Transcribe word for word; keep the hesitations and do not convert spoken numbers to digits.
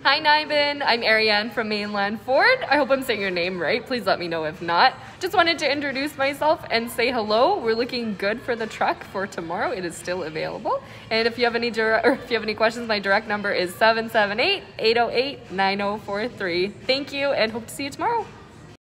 Hi Niben, I'm Ariane from Mainland Ford. I hope I'm saying your name right. Please let me know if not. Just wanted to introduce myself and say hello. We're looking good for the truck for tomorrow. It is still available. And if you have any direct, or if you have any questions, my direct number is seven seven eight, eight oh eight, nine oh four three. Thank you and hope to see you tomorrow.